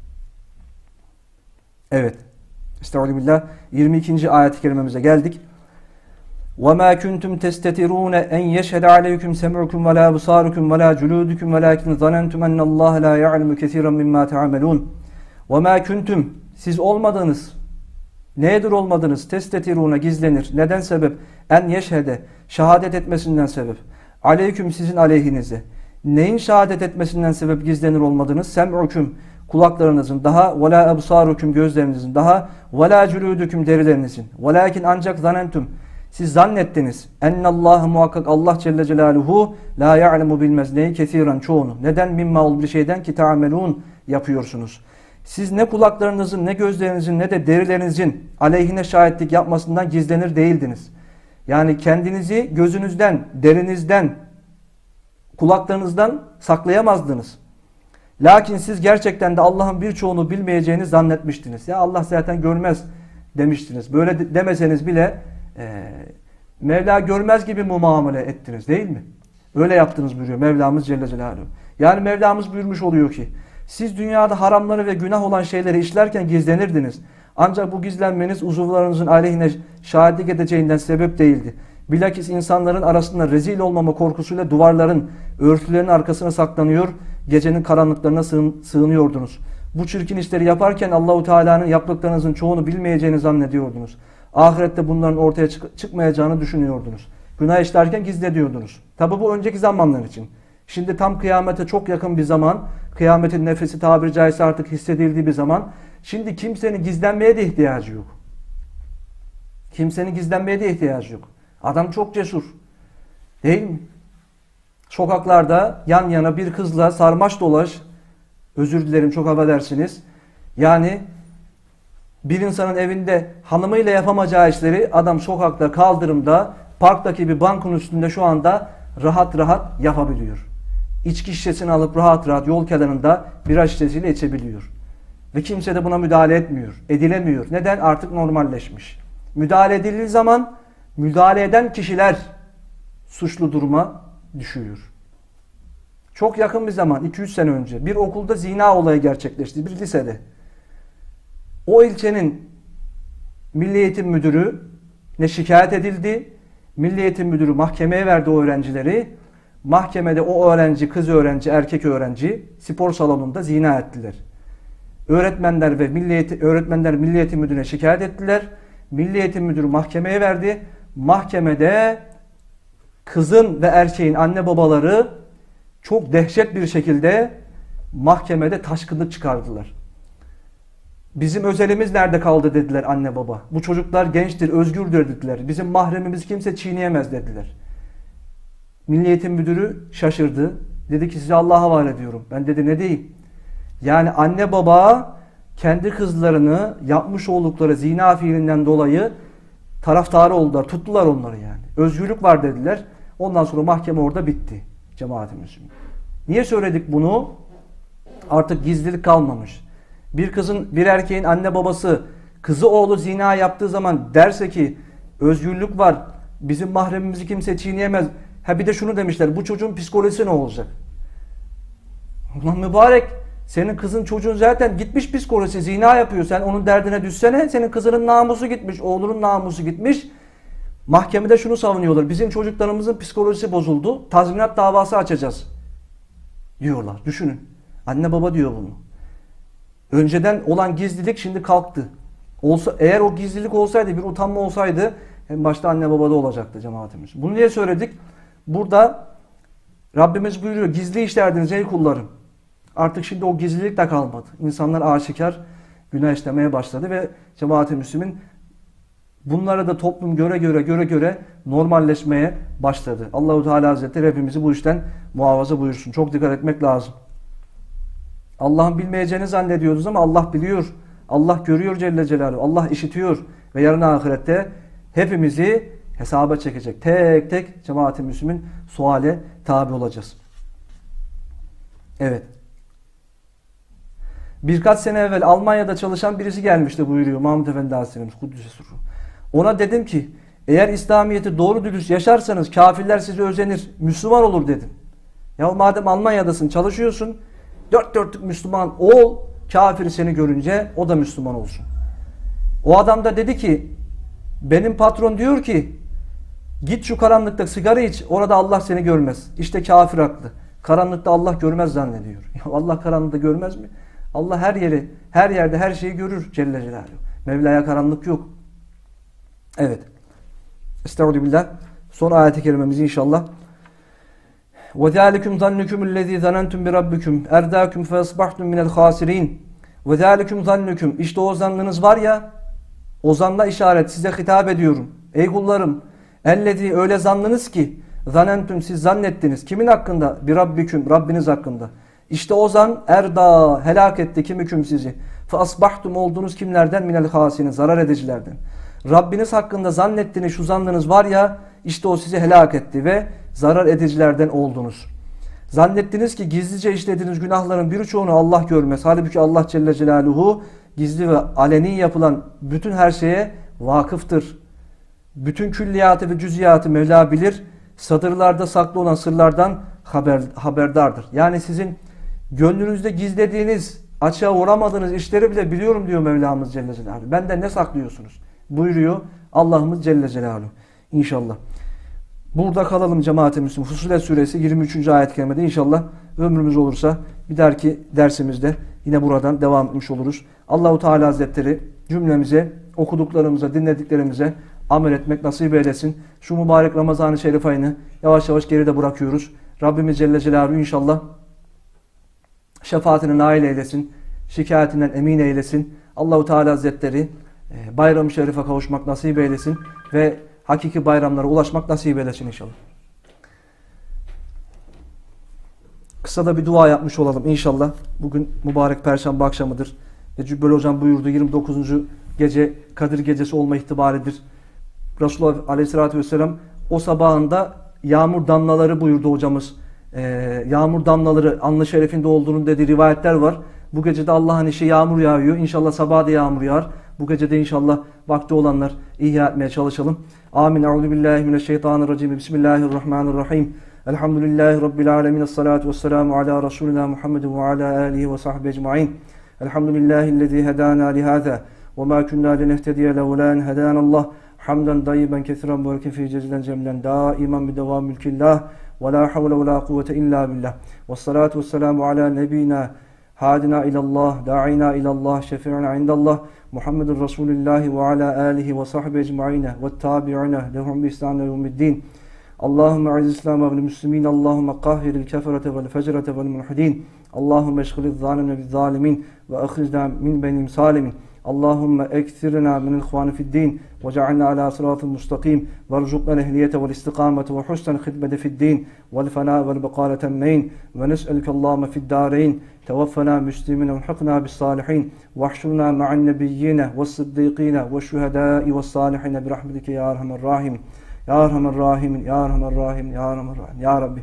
Evet. Estağfirullah. yirmi ikinci ayet-i kerimemize geldik. وَمَا كُنْتُمْ تَسْتَتِرُونَ اَنْ يَشْهَدَ عَلَيْكُمْ سَمْعُكُمْ وَلَا بُصَارُكُمْ وَلَا جُلُودُكُمْ وَلَكِنْ ظَنَنْتُمْ اَنَّ اللّٰهَ لَا يَعْلَمُ كَثِيرًا مِمَّا تَعْمَلُونَ وَمَا كُنْتُمْ Siz olmadınız. Nedir olmadınız? Testetiruna gizlenir. Neden sebep? En yeşhede. Şehadet etmesinden sebep. Aleyküm sizin aleyhinize. Neyin şehadet etmesinden sebep gizlenir olmadınız? Sem'uküm kulaklarınızın daha ve la ebsarukum gözlerinizin daha ve la cüludüküm derilerinizin. Velakin ancak zanentum siz zannettiniz. Ennallâhe muhakkak Allah Celle Celaluhu la ya'lemu bilmez neyi kesiren çoğunu. Neden mimma ol bir şeyden ki ta'melun yapıyorsunuz. Siz ne kulaklarınızın, ne gözlerinizin, ne de derilerinizin aleyhine şahitlik yapmasından gizlenir değildiniz. Yani kendinizi gözünüzden, derinizden, kulaklarınızdan saklayamazdınız. Lakin siz gerçekten de Allah'ın birçoğunu bilmeyeceğini zannetmiştiniz. Ya Allah zaten görmez demiştiniz. Böyle de demeseniz bile e, Mevla görmez gibi mi muamele ettiniz değil mi? Öyle yaptınız buyuruyor Mevlamız Celle Celaluhu. Yani Mevlamız buyurmuş oluyor ki siz dünyada haramları ve günah olan şeyleri işlerken gizlenirdiniz. Ancak bu gizlenmeniz uzuvlarınızın aleyhine şahitlik edeceğinden sebep değildi. Bilakis insanların arasında rezil olmama korkusuyla duvarların, örtülerin arkasına saklanıyor, gecenin karanlıklarına sığın, sığınıyordunuz. Bu çirkin işleri yaparken Allahu Teala'nın yaptıklarınızın çoğunu bilmeyeceğini zannediyordunuz. Ahirette bunların ortaya çık çıkmayacağını düşünüyordunuz. Günah işlerken gizlediyordunuz. Tabi bu önceki zamanlar için. Şimdi tam kıyamete çok yakın bir zaman, kıyametin nefesi tabiri caizse artık hissedildiği bir zaman. Şimdi kimsenin gizlenmeye de ihtiyacı yok. Kimsenin gizlenmeye de ihtiyacı yok. Adam çok cesur. Değil mi? Sokaklarda yan yana bir kızla sarmaş dolaş, özür dilerim çok affedersiniz. Yani bir insanın evinde hanımıyla yapamayacağı işleri adam sokakta, kaldırımda, parktaki bir bankın üstünde şu anda rahat rahat yapabiliyor. İçki şişesini alıp rahat rahat yol kenarında bira şişesiyle içebiliyor. Ve kimse de buna müdahale etmiyor, edilemiyor. Neden? Artık normalleşmiş. Müdahale edildiği zaman müdahale eden kişiler suçlu duruma düşüyor. Çok yakın bir zaman, iki üç sene önce bir okulda zina olayı gerçekleşti, bir lisede. O ilçenin Milli Eğitim Müdürü ne şikayet edildi. Milli Eğitim Müdürü mahkemeye verdi o öğrencileri. Mahkemede o öğrenci, kız öğrenci, erkek öğrenci spor salonunda zina ettiler. Öğretmenler ve Milli Eğitim, öğretmenler Milli Eğitim Müdürü'ne şikayet ettiler. Milli Eğitim Müdürü mahkemeye verdi. Mahkemede kızın ve erkeğin anne babaları çok dehşet bir şekilde mahkemede taşkınlık çıkardılar. Bizim özelimiz nerede kaldı dediler anne baba. Bu çocuklar gençtir, özgürdür dediler. Bizim mahremimiz kimse çiğneyemez dediler. Milli Eğitim Müdürü şaşırdı. Dedi ki size Allah'a havale ediyorum. Ben dedi ne diyeyim? Yani anne baba kendi kızlarını yapmış oldukları zina fiilinden dolayı taraftarı oldular. Tuttular onları yani. Özgürlük var dediler. Ondan sonra mahkeme orada bitti. Cemaatimiz. Niye söyledik bunu? Artık gizlilik kalmamış. Bir kızın, bir erkeğin anne babası kızı oğlu zina yaptığı zaman derse ki özgürlük var, bizim mahremimizi kimse çiğneyemez. Ha bir de şunu demişler, bu çocuğun psikolojisi ne olacak? Ulan mübarek, senin kızın çocuğun zaten gitmiş psikolojisi, zina yapıyor. Sen onun derdine düşsene, senin kızının namusu gitmiş, oğlunun namusu gitmiş. Mahkemede şunu savunuyorlar, bizim çocuklarımızın psikolojisi bozuldu, tazminat davası açacağız diyorlar. Düşünün, anne baba diyor bunu. Önceden olan gizlilik şimdi kalktı. Olsa, eğer o gizlilik olsaydı, bir utanma olsaydı en başta anne babada olacaktı cemaatimiz. Bunu niye söyledik? Burada Rabbimiz buyuruyor, gizli işlerdiniz ey kullarım. Artık şimdi o gizlilik de kalmadı. İnsanlar aşikar günah işlemeye başladı ve cemaat-i Müslümin bunlara da toplum göre göre göre göre normalleşmeye başladı. Allahu Teala Hazretleri hepimizi bu işten muhafaza buyursun. Çok dikkat etmek lazım. Allah'ın bilmeyeceğini zannediyoruz ama Allah biliyor. Allah görüyor Celle Celaluhu. Allah işitiyor. Ve yarın ahirette hepimizi hesaba çekecek. Tek tek cemaat-i Müslümin suale tabi olacağız. Evet. Birkaç sene evvel Almanya'da çalışan birisi gelmişti buyuruyor Mahmud Efendi Hazretleri'miz. Kuddüs'e sürru. Ona dedim ki eğer İslamiyet'i doğru dürüst yaşarsanız kafirler size özenir, Müslüman olur dedim. Ya madem Almanya'dasın, çalışıyorsun, dört dörtlük Müslüman ol, kafiri seni görünce o da Müslüman olsun. O adam da dedi ki benim patron diyor ki git şu karanlıkta sigara iç, orada Allah seni görmez. İşte kafir haklı. Karanlıkta Allah görmez zannediyor. Ya Allah karanlıkta görmez mi? Allah her yeri, her yerde her şeyi görür Celle Celaluhu. Mevla'ya karanlık yok. Evet. Estağfirullah. Son ayet-i kerimemiz inşallah. وَذَٰلِكُمْ ظَنُّكُمُ الَّذ۪ي ظَنَنْتُمْ بِرَبِّكُمْ اَرْدَاكُمْ فَاَصْبَحْتُمْ مِنَ الْخَاسِرِينَ وَذَٰلِكُمْ ظَنُّكُمْ İşte o zannınız var ya, o zanna işaret, size hitap ediyorum. Ey kullarım, اَلَّذ۪ي öyle zannınız ki, zanentum siz zannettiniz. Kimin hakkında? Bir Rabbiküm, Rabbiniz hakkında. İşte o zan erda, helak etti kimiküm sizi. فَاصْبَحْتُمْ oldunuz kimlerden? Minel hasinin, zarar edicilerden. Rabbiniz hakkında zannettiniz, şu zannınız var ya, işte o sizi helak etti ve zarar edicilerden oldunuz. Zannettiniz ki gizlice işlediğiniz günahların birçoğunu Allah görmez. Halbuki Allah Celle Celaluhu gizli ve aleni yapılan bütün her şeye vakıftır. Bütün külliyatı ve cüziyatı Mevla bilir. Satırlarda saklı olan sırlardan haber, haberdardır. Yani sizin gönlünüzde gizlediğiniz, açığa vuramadığınız işleri bile biliyorum diyor Mevlamız Celle Celaluhu. Benden ne saklıyorsunuz? Buyuruyor Allah'ımız Celle Celaluhu. İnşallah. Burada kalalım cemaat-i Müslümin. Fussilet suresi yirmi üçüncü ayet-i kerimede inşallah ömrümüz olursa bir dahaki dersimizde yine buradan devam etmiş oluruz. Allahu Teala Hazretleri cümlemize, okuduklarımıza, dinlediklerimize amel etmek nasip eylesin. Şu mübarek Ramazan-ı Şerif ayını yavaş yavaş geride bırakıyoruz. Rabbimiz Celle Celaluhu inşallah şefaatine nail eylesin. Şikayetinden emin eylesin. Allahu Teala Hazretleri Bayram-ı Şerif'e kavuşmak nasip eylesin ve hakiki bayramlara ulaşmak nasip eylesin inşallah. Kısa da bir dua yapmış olalım inşallah. Bugün mübarek Perşembe akşamıdır. Ve Cübbeli Hocam buyurdu yirmi dokuzuncu gece Kadir Gecesi olma ihtimalidir. Resulullah Aleyhisselatü Vesselam o sabahında yağmur damlaları buyurdu hocamız. Ee, yağmur damlaları anlı şerefinde olduğunun dediği rivayetler var. Bu gece de Allah'ın işi yağmur yağıyor. İnşallah sabah da yağmur yağar. Bu gece de inşallah vakti olanlar ihya etmeye çalışalım. Amin. Euzubillahimineşşeytanirracim. Bismillahirrahmanirrahim. Elhamdülillahi Rabbil alemin. Esselatu vesselamu ala Resulina Muhammedin ve ala alihi ve sahbihi ecma'in. Elhamdülillahillezî hedâna lihâzâ ve mâ künnâ lenehtediye levlâ en hedânallah. Hamdan dayyiben kesiren mübareken fî cezilen cemlen dâimen bidevâm mülkillah ve lâ havle ve lâ kuvvete illâ billah. Vessalatu vesselamu ala nebînâ hadina ilallah, da'ina ilallah, şefi'ina indallah, Muhammedun Resulullah ve ala alihi ve sahbihi ecma'ine ve tabi'ina lehum bi ihsan yevmiddin. Allahümme aziz İslam'a vel müslimin, Allahümme kahhiril keferete vel fecrete vel mulhidin. Allahümme eşgiliz zalimne biz zalimin ve ahrizna min benim salimin. Allahümme ekthirna min ihvani fid din ve cealna ala sıratı mustakim ve rzuqna ehliyete vel istikamete ve husnen khidmete fid din vel fena vel beqale temmeyn ve nes'elke Allahümme fid dareyn tevaffena müslimin ve hıkna bis salihin ve ahşurna ma'an nebiyyine ve sıddîkine ve şühedâi ve salihine bi rahmetike ya erhamer rahim. Ya Erhamer Rahimin, Ya Erhamer Rahim, Ya Erhamer Rahim. Ya Rabbi,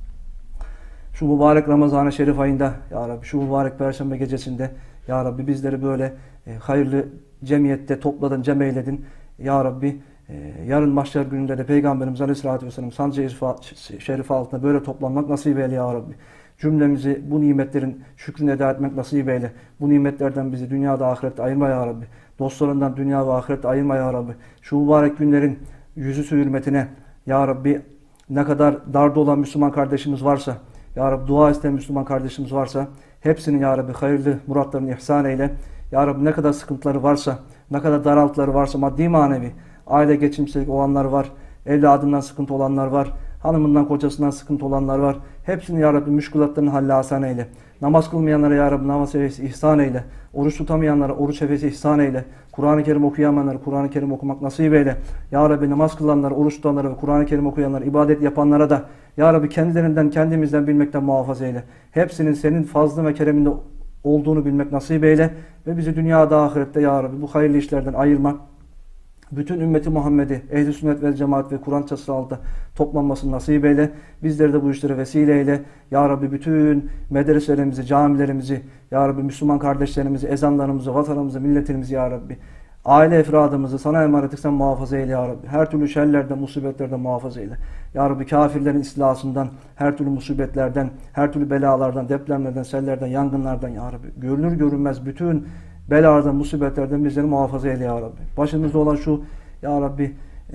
şu mübarek Ramazan-ı Şerif ayında, Ya Rabbi, şu mübarek Perşembe gecesinde, Ya Rabbi bizleri böyle e, hayırlı cemiyette topladın, cem eyledin. Ya Rabbi, e, yarın mahşer gününde de Peygamberimiz Aleyhisselatü Vesselam sancı şerifi altında böyle toplanmak nasip eyle Ya Rabbi. Cümlemizi bu nimetlerin şükrünü eda etmek nasip eyle. Bu nimetlerden bizi dünyada ahirette ayırma Ya Rabbi. Dostlarından dünya ve ahirette ayırma Ya Rabbi. Şu mübarek günlerin yüzüsü hürmetine Ya Rabbi ne kadar darda olan Müslüman kardeşimiz varsa, Ya Rabbi dua isteyen Müslüman kardeşimiz varsa hepsinin Ya Rabbi hayırlı muratlarını ihsan eyle. Ya Rabbi ne kadar sıkıntıları varsa, ne kadar daraltıları varsa maddi manevi, aile geçimsizlik olanlar var, evladından sıkıntı olanlar var, hanımından kocasından sıkıntı olanlar var. Hepsini Ya Rabbi müşkülatlarını halle asan eyle. Namaz kılmayanlara Ya Rabbi namaz hevesi ihsan eyle. Oruç tutamayanlara oruç hevesi ihsan eyle. Kur'an-ı Kerim okuyamayanlara Kur'an-ı Kerim okumak nasip eyle. Ya Rabbi namaz kılanlara, oruç tutanlara ve Kur'an-ı Kerim okuyanlara, ibadet yapanlara da Ya Rabbi kendilerinden, kendimizden bilmekten muhafaza eyle. Hepsinin senin fazlın ve kereminde olduğunu bilmek nasip eyle. Ve bizi dünyada, ahirette Ya Rabbi bu hayırlı işlerden ayırma. Bütün ümmeti Muhammed'i, ehl-i sünnet ve cemaat ve Kur'an çatısı altında toplanmasını nasip eyle. Bizleri de bu işlere vesile eyle. Ya Rabbi bütün medreselerimizi, camilerimizi, Ya Rabbi Müslüman kardeşlerimizi, ezanlarımızı, vatanımızı, milletimizi Ya Rabbi Aile efradımızı sana emanet ettik, sen muhafaza eyle ya Rabbi. Her türlü şerlerden, musibetlerden muhafaza eyle. Ya Rabbi kafirlerin istilasından, her türlü musibetlerden, her türlü belalardan, depremlerden, sellerden, yangınlardan ya Rabbi. Görünür görünmez bütün belalardan, musibetlerden bizleri muhafaza eyle ya Rabbi. Başımızda olan şu ya Rabbi e,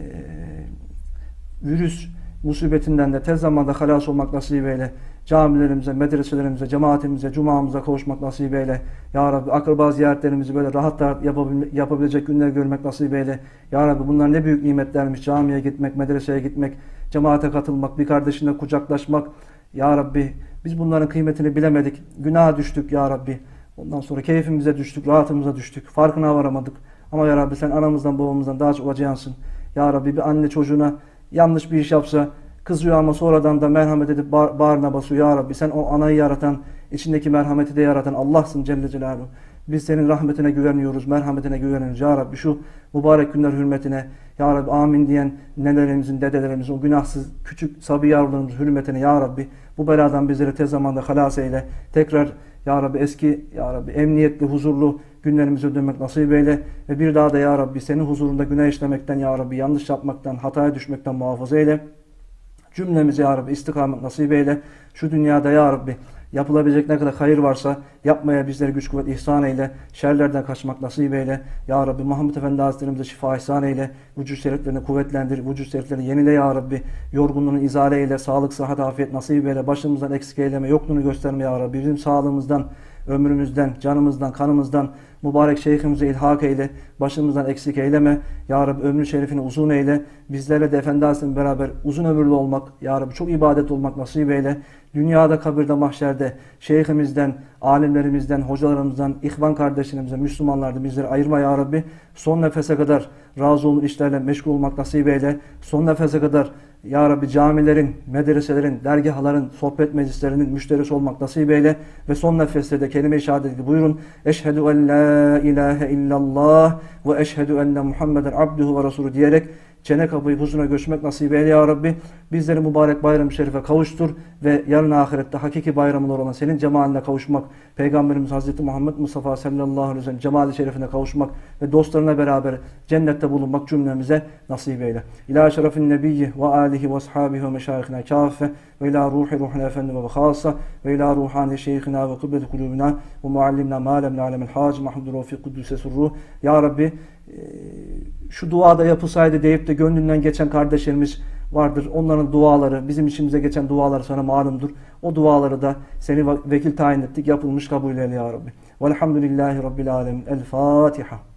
virüs musibetinden de tez zamanda halas olmak nasip eyle. Camilerimize, medreselerimize, cemaatimize, cumamıza kavuşmak nasip eyle. Ya Rabbi akraba ziyaretlerimizi böyle rahat rahat yapabilecek günler görmek nasip eyle. Ya Rabbi bunlar ne büyük nimetlermiş. Camiye gitmek, medreseye gitmek, cemaate katılmak, bir kardeşinle kucaklaşmak. Ya Rabbi biz bunların kıymetini bilemedik. Günaha düştük ya Rabbi. Ondan sonra keyfimize düştük, rahatımıza düştük. Farkına varamadık. Ama ya Rabbi sen anamızdan babamızdan daha çok acıyansın. Ya Rabbi bir anne çocuğuna yanlış bir iş yapsa kızıyor ama sonradan da merhamet edip bağ bağrına basıyor. Ya Rabbi sen o anayı yaratan, içindeki merhameti de yaratan Allah'sın Celle Celaluhu. Biz senin rahmetine güveniyoruz, merhametine güveniyoruz. Ya Rabbi şu mübarek günler hürmetine, Ya Rabbi amin diyen nenelerimizin, dedelerimizin, o günahsız küçük sabi yavrularımızın hürmetine Ya Rabbi bu beladan bizleri tez zamanda halas eyle. Tekrar Ya Rabbi eski Ya Rabbi emniyetli, huzurlu günlerimize dönmek nasip eyle. Ve bir daha da Ya Rabbi senin huzurunda günah işlemekten Ya Rabbi, yanlış yapmaktan, hataya düşmekten muhafaza eyle. Cümlemize Ya Rabbi istikamet nasip eyle. Şu dünyada Ya Rabbi yapılabilecek ne kadar hayır varsa yapmaya bizlere güç kuvvet ihsan eyle. Şerlerden kaçmak nasip eyle. Ya Rabbi Muhammed Efendi Hazretlerimize şifa ihsan eyle. Vücut şeriflerini kuvvetlendir. Vücut şeriflerini yenile Ya Rabbi. Yorgunluğunu izale eyle. Sağlık, sıhhat, afiyet nasip eyle. Başımızdan eksik eyleme. Yokluğunu gösterme Ya Rabbi. Bizim sağlığımızdan, ömrümüzden, canımızdan, kanımızdan mübarek şeyhimize ilhak eyle. Başımızdan eksik eyleme. Ya Rabbi ömrü şerifini uzun eyle. Bizlerle de Efendi Hazretleri'nin beraber uzun ömürlü olmak, Ya Rabbi çok ibadet olmak nasip eyle. Dünyada, kabirde, mahşerde şeyhimizden, alimlerimizden, hocalarımızdan, ihvan kardeşlerimizden, Müslümanlardan bizleri ayırma Ya Rabbi. Son nefese kadar razı olun işlerle meşgul olmak nasip eyle. Son nefese kadar Ya Rabbi camilerin, medreselerin, dergahların, sohbet meclislerinin müşterisi olmak nasip eyle. Ve son nefeste de kelime-i şehadeti buyurun. Eşhedü en la ilahe illallah ve eşhedü enne Muhammeden abduhu ve resulü diyerek cennet kapıyı huzuruna göçmek nasip eyle Ya Rabbi. Bizleri mübarek bayram-ı şerife kavuştur ve yarın ahirette hakiki bayramlar olan senin cemaline kavuşmak, Peygamberimiz Hazreti Muhammed Mustafa sallallahu aleyhi ve sellem cemali şerifine kavuşmak ve dostlarına beraber cennette bulunmak cümlemize nasip eyle. İlâ şerefin nebiyyi ve âlihi ve ashabihi ve meşâihine kâfe ve ilâ ruhi ruhine efendi ve khâsa ve ilâ ruhani şeyhina ve kıbbeti kulûbina ve muallimna mâ lem na'lemel hâc mahmudun fi kuddüse surruh. Ya Rabbi şu duada yapılsaydı deyip de gönlünden geçen kardeşlerimiz vardır. Onların duaları, bizim içimize geçen dualar sana malumdur. O duaları da seni vekil tayin ettik. Yapılmış kabul eyle Ya Rabbi. Velhamdülillahi Rabbil alemin. El Fatiha.